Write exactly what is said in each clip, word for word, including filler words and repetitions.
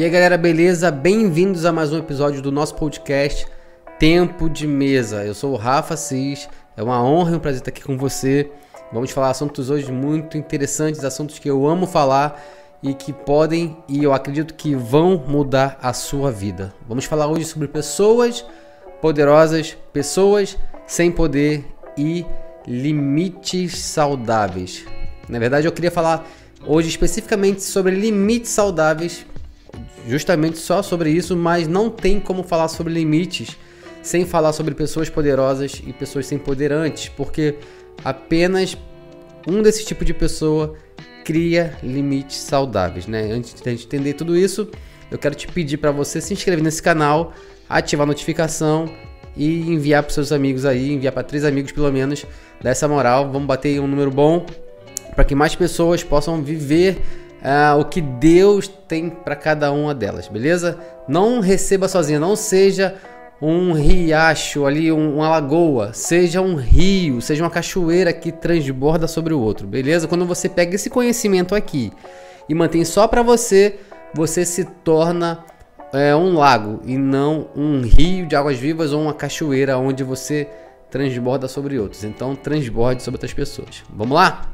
E aí galera, beleza? Bem-vindos a mais um episódio do nosso podcast Tempo de Mesa. Eu sou o Rafa Assis, é uma honra e um prazer estar aqui com você. Vamos falar assuntos hoje muito interessantes, assuntos que eu amo falar e que podem e eu acredito que vão mudar a sua vida. Vamos falar hoje sobre pessoas poderosas, pessoas sem poder e limites saudáveis. Na verdade, eu queria falar hoje especificamente sobre limites saudáveis, justamente só sobre isso, mas não tem como falar sobre limites sem falar sobre pessoas poderosas e pessoas sem poder antes, porque apenas um desse tipo de pessoa cria limites saudáveis, né? Antes de a gente entender tudo isso, eu quero te pedir para você se inscrever nesse canal, ativar a notificação e enviar para seus amigos aí, enviar para três amigos pelo menos, dessa moral. Vamos bater um número bom para que mais pessoas possam viver Uh, o que Deus tem para cada uma delas, beleza? Não receba sozinha, não seja um riacho ali, um, uma lagoa, seja um rio, seja uma cachoeira que transborda sobre o outro, beleza? Quando você pega esse conhecimento aqui e mantém só para você, você se torna é, um lago e não um rio de águas vivas ou uma cachoeira onde você transborda sobre outros. Então, transborde sobre outras pessoas. Vamos lá?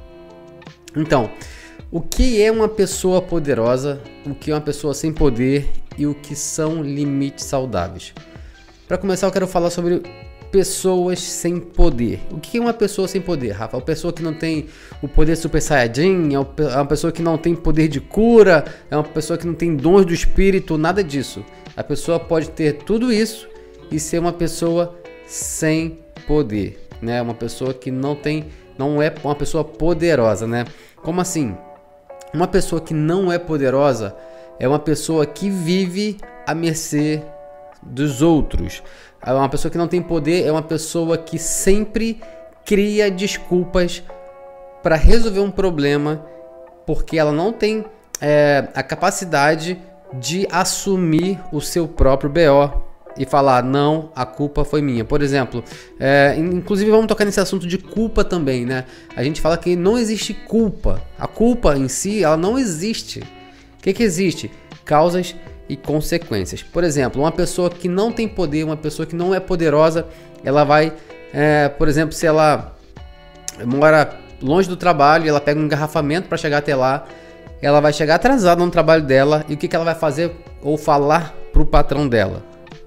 Então, o que é uma pessoa poderosa, o que é uma pessoa sem poder e o que são limites saudáveis? Para começar, eu quero falar sobre pessoas sem poder. O que é uma pessoa sem poder, Rafa? É uma pessoa que não tem o poder Super Saiyajin, é uma pessoa que não tem poder de cura, é uma pessoa que não tem dons do espírito, nada disso. A pessoa pode ter tudo isso e ser uma pessoa sem poder, né? Uma pessoa que não tem, não é uma pessoa poderosa, né? Como assim? Uma pessoa que não é poderosa é uma pessoa que vive à mercê dos outros. Uma pessoa que não tem poder é uma pessoa que sempre cria desculpas para resolver um problema porque ela não tem é, a capacidade de assumir o seu próprio B O e falar, não, a culpa foi minha. Por exemplo, é, inclusive vamos tocar nesse assunto de culpa também, né? A gente fala que não existe culpa. A culpa em si, ela não existe. O que que existe? Causas e consequências. Por exemplo, uma pessoa que não tem poder, uma pessoa que não é poderosa, ela vai, é, por exemplo, se ela mora longe do trabalho, ela pega um engarrafamento para chegar até lá, ela vai chegar atrasada no trabalho dela e o que que ela vai fazer ou falar para o patrão dela?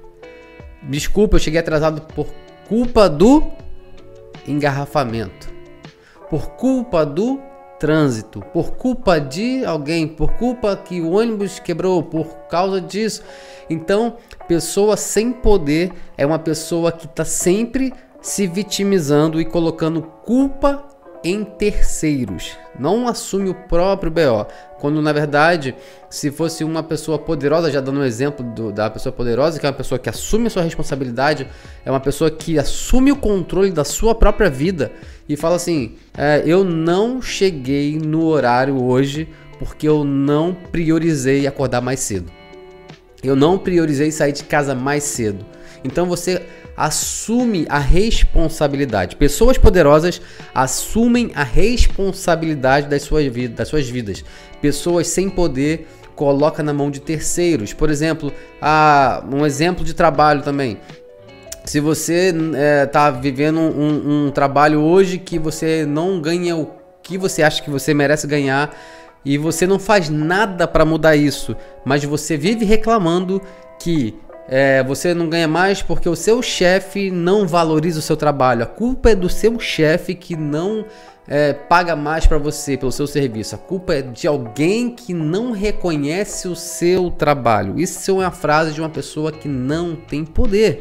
Desculpa, eu cheguei atrasado por culpa do engarrafamento, por culpa do trânsito, por culpa de alguém, por culpa que o ônibus quebrou, por causa disso. Então, pessoa sem poder é uma pessoa que está sempre se vitimizando e colocando culpa em terceiros, não assume o próprio B O, quando na verdade, se fosse uma pessoa poderosa, já dando um exemplo do, da pessoa poderosa, que é uma pessoa que assume a sua responsabilidade, é uma pessoa que assume o controle da sua própria vida e fala assim, é, eu não cheguei no horário hoje porque eu não priorizei acordar mais cedo, eu não priorizei sair de casa mais cedo. Então você assume a responsabilidade. Pessoas poderosas assumem a responsabilidade das suas vidas, das suas vidas. Pessoas sem poder colocam na mão de terceiros. Por exemplo, ah, um exemplo de trabalho também. Se você está é, vivendo um, um trabalho hoje que você não ganha o que você acha que você merece ganhar e você não faz nada para mudar isso, mas você vive reclamando que É, você não ganha mais porque o seu chefe não valoriza o seu trabalho. A culpa é do seu chefe que não é, paga mais para você pelo seu serviço. A culpa é de alguém que não reconhece o seu trabalho. Isso é uma frase de uma pessoa que não tem poder.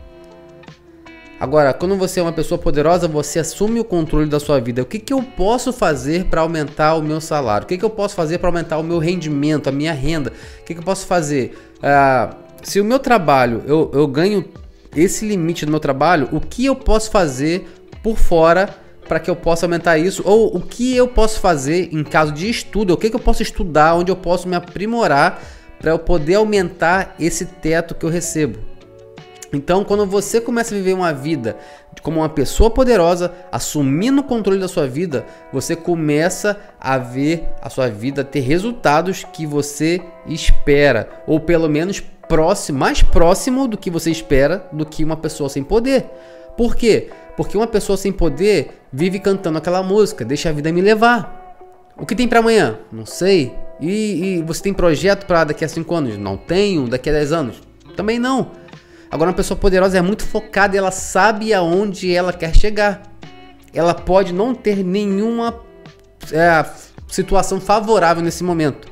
Agora, quando você é uma pessoa poderosa, você assume o controle da sua vida. O que, que eu posso fazer para aumentar o meu salário? O que, que eu posso fazer para aumentar o meu rendimento, a minha renda? O que, que eu posso fazer? Ah, Se o meu trabalho, eu, eu ganho esse limite do meu trabalho, o que eu posso fazer por fora para que eu possa aumentar isso? Ou o que eu posso fazer em caso de estudo? O que, que eu posso estudar, onde eu posso me aprimorar para eu poder aumentar esse teto que eu recebo? Então, quando você começa a viver uma vida como uma pessoa poderosa, assumindo o controle da sua vida, você começa a ver a sua vida ter resultados que você espera, ou pelo menos próximo, mais próximo do que você espera do que uma pessoa sem poder. Por quê? Porque uma pessoa sem poder vive cantando aquela música, deixa a vida me levar. O que tem para amanhã? Não sei. E, e você tem projeto para daqui a cinco anos? Não tenho. Daqui a dez anos? Também não. Agora, uma pessoa poderosa é muito focada e ela sabe aonde ela quer chegar. Ela pode não ter nenhuma é, situação favorável nesse momento,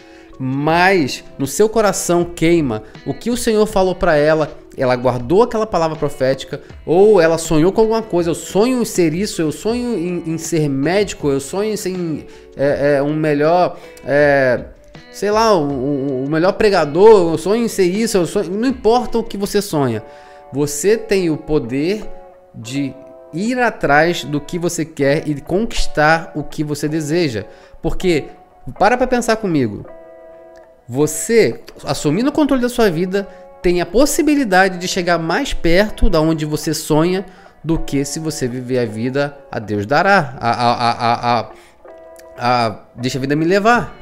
mas no seu coração queima o que o Senhor falou para ela. Ela guardou aquela palavra profética, ou ela sonhou com alguma coisa. Eu sonho em ser isso, eu sonho em, em ser médico, eu sonho em ser é, é, um melhor... É, sei lá, o, o melhor pregador, eu sonho em ser isso, eu sonho, não importa o que você sonha, você tem o poder de ir atrás do que você quer e conquistar o que você deseja. Porque, para para pensar comigo, você, assumindo o controle da sua vida, tem a possibilidade de chegar mais perto da onde você sonha do que se você viver a vida a Deus dará, a, a, a, a, a, a deixa a vida me levar.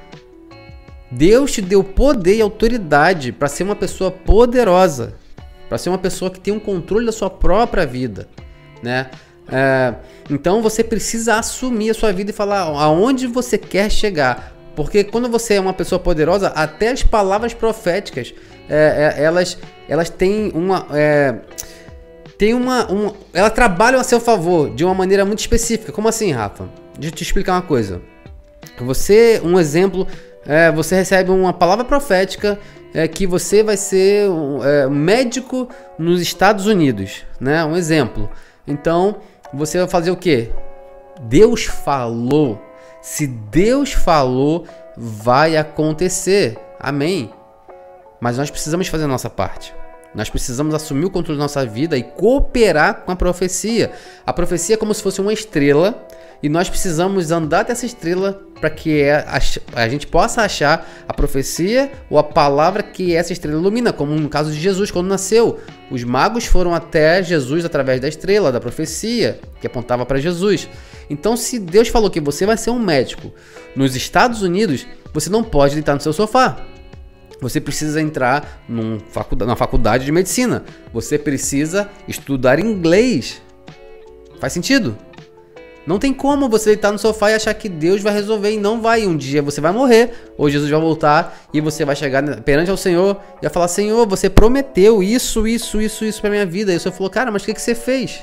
Deus te deu poder e autoridade para ser uma pessoa poderosa, para ser uma pessoa que tem um controle da sua própria vida, né? É, então você precisa assumir a sua vida e falar aonde você quer chegar, porque quando você é uma pessoa poderosa, até as palavras proféticas, é, é, elas, elas têm uma, é, tem uma, uma, elas trabalham a seu favor de uma maneira muito específica. Como assim, Rafa? Deixa eu te explicar uma coisa. Você, um exemplo. É, você recebe uma palavra profética é, que você vai ser um, é, médico nos Estados Unidos, né? Um exemplo. Então, você vai fazer o quê? Deus falou. Se Deus falou, vai acontecer. Amém? Mas nós precisamos fazer a nossa parte. Nós precisamos assumir o controle da nossa vida e cooperar com a profecia. A profecia é como se fosse uma estrela, e nós precisamos andar dessa estrela para que a gente possa achar a profecia ou a palavra que essa estrela ilumina, como no caso de Jesus, quando nasceu. Os magos foram até Jesus através da estrela, da profecia, que apontava para Jesus. Então, se Deus falou que você vai ser um médico nos Estados Unidos, você não pode deitar no seu sofá. Você precisa entrar num faculdade, na faculdade de medicina. Você precisa estudar inglês. Faz sentido? Não tem como você deitar no sofá e achar que Deus vai resolver, e não vai. Um dia você vai morrer, ou Jesus vai voltar e você vai chegar perante ao Senhor e vai falar: Senhor, você prometeu isso, isso, isso, isso pra minha vida. E o Senhor falou: cara, mas o que, que você fez?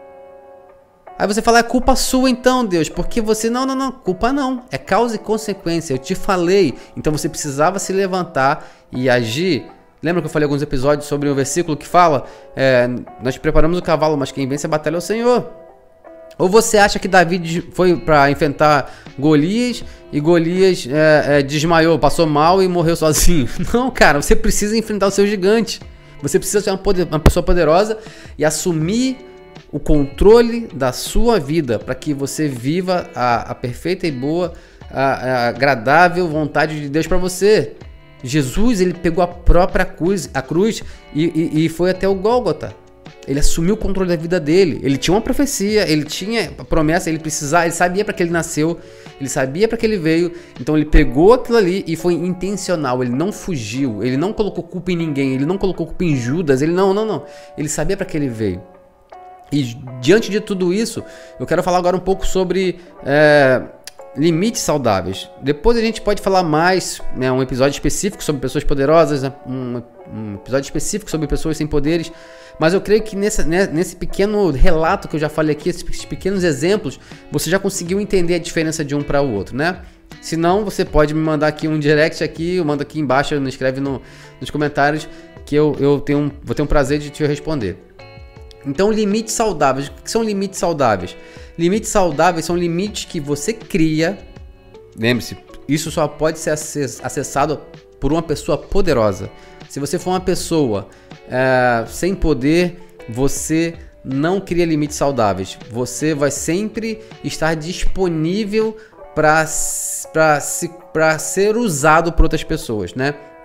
Aí você fala: é culpa sua então, Deus, porque você... Não, não, não, culpa não. É causa e consequência, eu te falei. Então você precisava se levantar e agir. Lembra que eu falei alguns episódios sobre um versículo que fala: é, nós preparamos o cavalo, mas quem vence a batalha é o Senhor. Ou você acha que Davi foi para enfrentar Golias e Golias é, é, desmaiou, passou mal e morreu sozinho? Não, cara, você precisa enfrentar o seu gigante. Você precisa ser uma, poder, uma pessoa poderosa e assumir o controle da sua vida para que você viva a, a perfeita e boa, a, a agradável vontade de Deus para você. Jesus, ele pegou a própria cruz, a cruz e, e, e foi até o Gólgota. Ele assumiu o controle da vida dele. Ele tinha uma profecia, ele tinha a promessa, ele precisava, ele sabia para que ele nasceu, ele sabia para que ele veio. Então ele pegou aquilo ali e foi intencional. Ele não fugiu, ele não colocou culpa em ninguém, ele não colocou culpa em Judas, ele não, não, não. Ele sabia para que ele veio. E diante de tudo isso, eu quero falar agora um pouco sobre é, limites saudáveis. Depois a gente pode falar mais, né, um episódio específico sobre pessoas poderosas, um, um episódio específico sobre pessoas sem poderes. Mas eu creio que nesse, nesse pequeno relato que eu já falei aqui, esses pequenos exemplos, você já conseguiu entender a diferença de um para o outro, né? Se não, você pode me mandar aqui um direct aqui, eu mando aqui embaixo, escreve no, nos comentários, que eu, eu tenho um, vou ter um prazer de te responder. Então, limites saudáveis. O que são limites saudáveis? Limites saudáveis são limites que você cria. Lembre-se, isso só pode ser acessado por uma pessoa poderosa. Se você for uma pessoa é, sem poder, você não cria limites saudáveis. Você vai sempre estar disponível para ser usado por outras pessoas, né?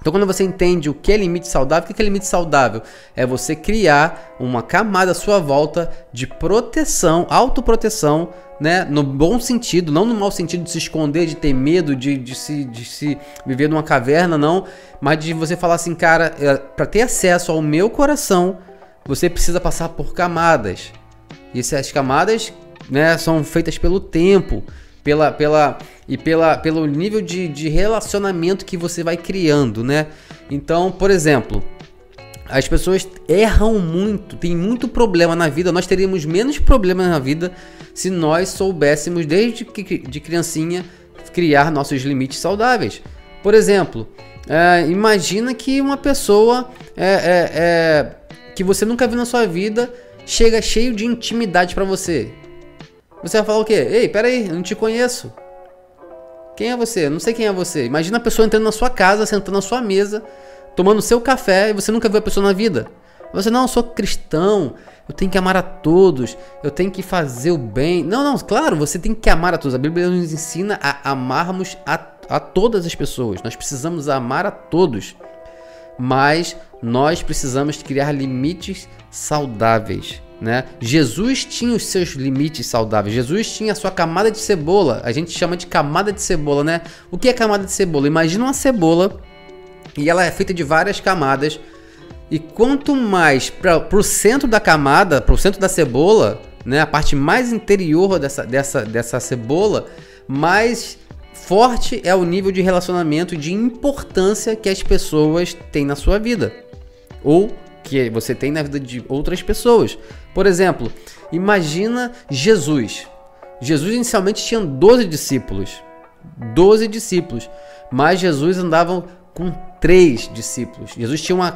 Então, quando você entende o que é limite saudável, o que é limite saudável? É você criar uma camada à sua volta de proteção, autoproteção, né? No bom sentido, não no mau sentido de se esconder, de ter medo, de, de, se, de se viver numa caverna, não. Mas de você falar assim, cara, é, para ter acesso ao meu coração, você precisa passar por camadas. E essas camadas, né, são feitas pelo tempo. Pela, pela, e pela, pelo nível de, de relacionamento que você vai criando, né? Então, por exemplo, as pessoas erram muito, tem muito problema na vida. Nós teríamos menos problemas na vida se nós soubéssemos, desde que, de criancinha, criar nossos limites saudáveis. Por exemplo, é, imagina que uma pessoa é, é, é, que você nunca viu na sua vida chega cheio de intimidade para você. Você vai falar o quê? Ei, peraí, eu não te conheço. Quem é você? Eu não sei quem é você. Imagina a pessoa entrando na sua casa, sentando na sua mesa, tomando seu café e você nunca viu a pessoa na vida. Você, não, eu sou cristão, eu tenho que amar a todos, eu tenho que fazer o bem. Não, não, claro, você tem que amar a todos. A Bíblia nos ensina a amarmos a, a todas as pessoas. Nós precisamos amar a todos. Mas nós precisamos criar limites saudáveis. Né? Jesus tinha os seus limites saudáveis. Jesus tinha a sua camada de cebola. A gente chama de camada de cebola, né? O que é camada de cebola? Imagina uma cebola e ela é feita de várias camadas. E quanto mais para o centro da camada, para o centro da cebola, né? A parte mais interior dessa, dessa, dessa cebola, mais forte é o nível de relacionamento e de importância que as pessoas têm na sua vida. Ou que você tem na vida de outras pessoas. Por exemplo, imagina Jesus. Jesus inicialmente tinha doze discípulos. doze discípulos. Mas Jesus andava com três discípulos. Jesus tinha uma,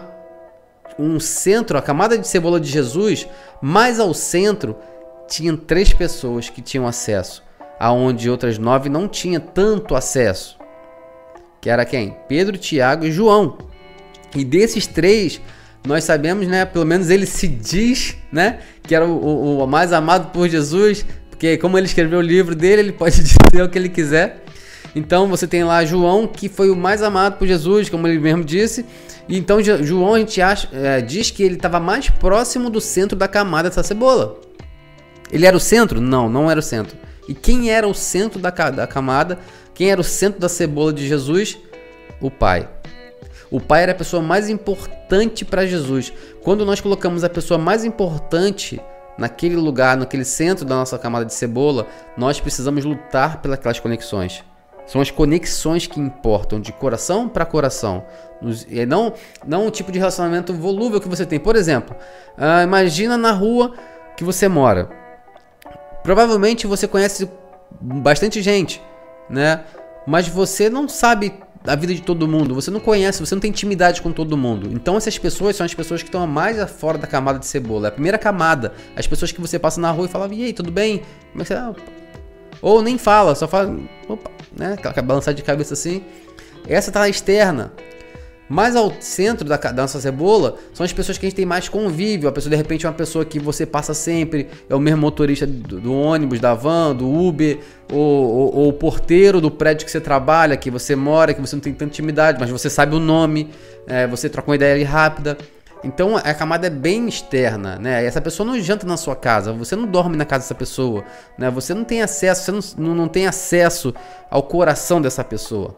um centro, a camada de cebola de Jesus, mais ao centro tinham três pessoas que tinham acesso, aonde outras nove não tinham tanto acesso. Que era quem? Pedro, Tiago e João. E desses três, nós sabemos, né, pelo menos ele se diz, né, que era o, o, o mais amado por Jesus, porque como ele escreveu o livro dele, ele pode dizer o que ele quiser. Então você tem lá João, que foi o mais amado por Jesus, como ele mesmo disse. E então João, a gente acha, é, diz que ele estava mais próximo do centro da camada dessa cebola. Ele era o centro? Não, não era o centro. E quem era o centro da, da camada? Quem era o centro da cebola de Jesus? O Pai. O Pai era a pessoa mais importante para Jesus. Quando nós colocamos a pessoa mais importante naquele lugar, naquele centro da nossa camada de cebola, nós precisamos lutar pelas conexões. São as conexões que importam, de coração para coração. E não, não o tipo de relacionamento volúvel que você tem. Por exemplo, uh, imagina na rua que você mora. Provavelmente você conhece bastante gente, né? Mas você não sabe a vida de todo mundo, você não conhece, você não tem intimidade com todo mundo. Então essas pessoas são as pessoas que estão mais fora da camada de cebola. É a primeira camada, as pessoas que você passa na rua e fala, e aí, tudo bem? Como é que você tá? Ou nem fala, só fala, opa, né? Aquela balançada de cabeça assim. Essa tá externa. Mais ao centro da, da nossa cebola são as pessoas que a gente tem mais convívio. A pessoa, de repente, é uma pessoa que você passa sempre, é o mesmo motorista do, do ônibus, da van, do Uber, ou, ou, ou o porteiro do prédio que você trabalha, que você mora, que você não tem tanta intimidade, mas você sabe o nome, é, você troca uma ideia ali rápida. Então a camada é bem externa, né? Essa pessoa não janta na sua casa, você não dorme na casa dessa pessoa, né? Você não tem acesso, você não, não tem acesso ao coração dessa pessoa.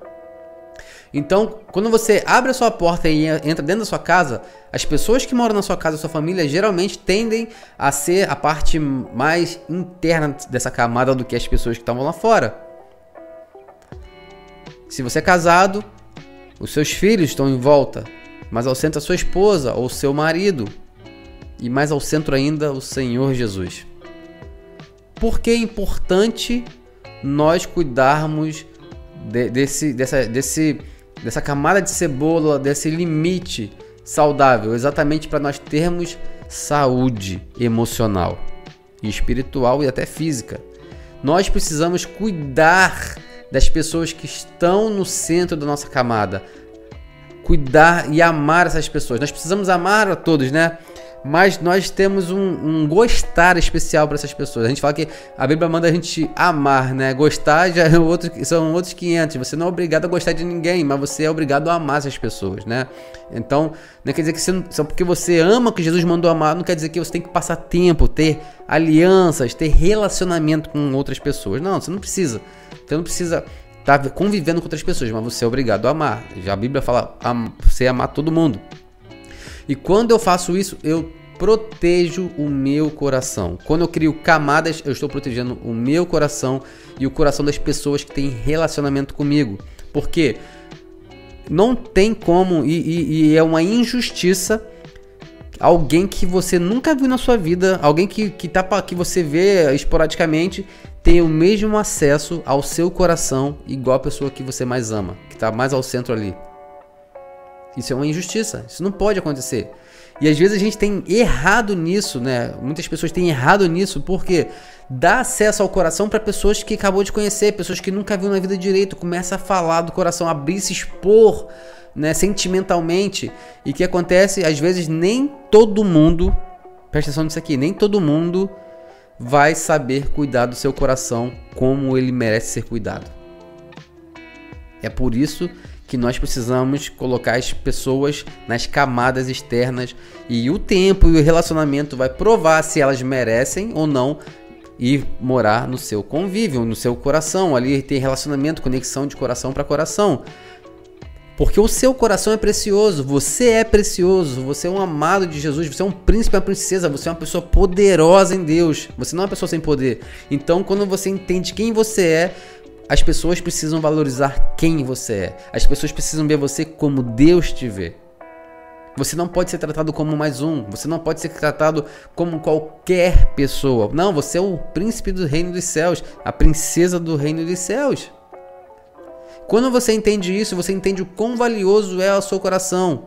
Então, quando você abre a sua porta e entra dentro da sua casa, as pessoas que moram na sua casa, sua família, geralmente tendem a ser a parte mais interna dessa camada do que as pessoas que estavam lá fora. Se você é casado, os seus filhos estão em volta, mais ao centro a sua esposa ou seu marido, e mais ao centro ainda o Senhor Jesus. Por que é importante nós cuidarmos de, desse, dessa, desse, dessa camada de cebola, desse limite saudável? Exatamente para nós termos saúde emocional e espiritual e até física. Nós precisamos cuidar das pessoas que estão no centro da nossa camada. Cuidar e amar essas pessoas. Nós precisamos amar a todos, né? mas nós temos um, um gostar especial para essas pessoas. A gente fala que a Bíblia manda a gente amar, né? Gostar já é outro, são outros quinhentos. Você não é obrigado a gostar de ninguém, mas você é obrigado a amar essas pessoas, né? Então, não quer dizer que você, só porque você ama o que Jesus mandou amar, não quer dizer que você tem que passar tempo, ter alianças, ter relacionamento com outras pessoas. Não, você não precisa. Você não precisa estar convivendo com outras pessoas, mas você é obrigado a amar. Já a Bíblia fala am, você amar todo mundo. E quando eu faço isso, eu protejo o meu coração. Quando eu crio camadas, eu estou protegendo o meu coração e o coração das pessoas que têm relacionamento comigo. Porque não tem como, e, e, e é uma injustiça, alguém que você nunca viu na sua vida, alguém que, que, tá, que você vê esporadicamente, tem o mesmo acesso ao seu coração igual a pessoa que você mais ama, que está mais ao centro ali. Isso é uma injustiça, isso não pode acontecer. E às vezes a gente tem errado nisso, né? Muitas pessoas têm errado nisso porque dá acesso ao coração para pessoas que acabou de conhecer, pessoas que nunca viu na vida direito, começa a falar do coração, abrir, se expor, né, sentimentalmente. E o que acontece? Às vezes nem todo mundo, presta atenção nisso aqui, nem todo mundo vai saber cuidar do seu coração como ele merece ser cuidado. É por isso que nós precisamos colocar as pessoas nas camadas externas e o tempo e o relacionamento vai provar se elas merecem ou não ir morar no seu convívio, no seu coração. Ali tem relacionamento, conexão de coração para coração. Porque o seu coração é precioso, você é precioso, você é um amado de Jesus, você é um príncipe, uma princesa, você é uma pessoa poderosa em Deus, você não é uma pessoa sem poder. Então, quando você entende quem você é, as pessoas precisam valorizar quem você é. As pessoas precisam ver você como Deus te vê. Você não pode ser tratado como mais um. Você não pode ser tratado como qualquer pessoa. Não, você é o príncipe do reino dos céus, a princesa do reino dos céus. Quando você entende isso, você entende o quão valioso é o seu coração.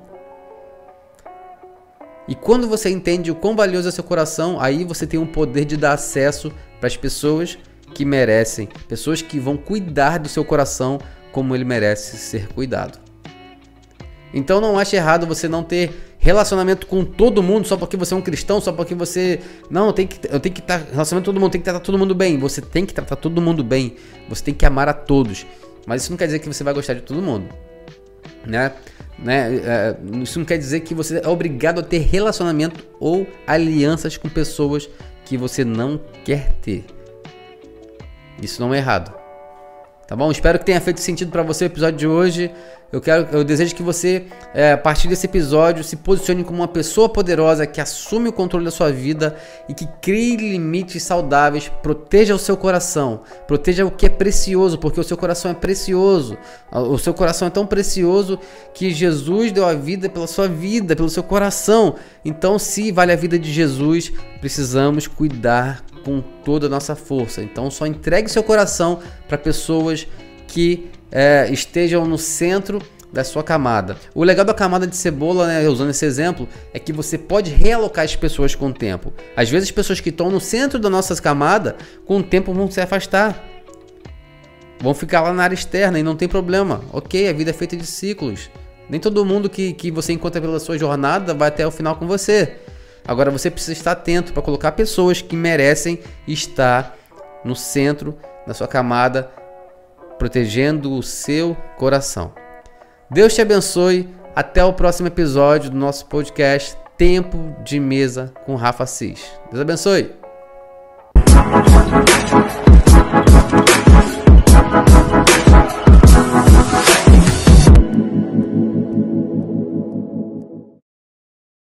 E quando você entende o quão valioso é o seu coração, aí você tem o poder de dar acesso para as pessoas que merecem, pessoas que vão cuidar do seu coração como ele merece ser cuidado. Então não ache errado você não ter relacionamento com todo mundo só porque você é um cristão, só porque você não, eu tenho que eu tenho que estar relacionamento com todo mundo, tem que tratar todo mundo bem. Você tem que tratar todo mundo bem. Você tem que amar a todos. Mas isso não quer dizer que você vai gostar de todo mundo, né? Né? É, isso não quer dizer que você é obrigado a ter relacionamento ou alianças com pessoas que você não quer ter. Isso não é errado, tá bom? Espero que tenha feito sentido para você o episódio de hoje. Eu quero, eu desejo que você, é, a partir desse episódio, se posicione como uma pessoa poderosa que assume o controle da sua vida e que crie limites saudáveis, proteja o seu coração, proteja o que é precioso, porque o seu coração é precioso. O seu coração é tão precioso que Jesus deu a vida pela sua vida, pelo seu coração. Então, se vale a vida de Jesus, precisamos cuidar com toda a nossa força. Então, só entregue seu coração para pessoas que é, estejam no centro da sua camada. O legal da camada de cebola, né, usando esse exemplo, é que você pode realocar as pessoas com o tempo. Às vezes, as pessoas que estão no centro da nossa camada, com o tempo vão se afastar. Vão ficar lá na área externa e não tem problema. Ok, a vida é feita de ciclos. Nem todo mundo que, que você encontra pela sua jornada vai até o final com você. Agora você precisa estar atento para colocar pessoas que merecem estar no centro da sua camada, protegendo o seu coração. Deus te abençoe. Até o próximo episódio do nosso podcast Tempo de Mesa com Rafa Assis. Deus abençoe.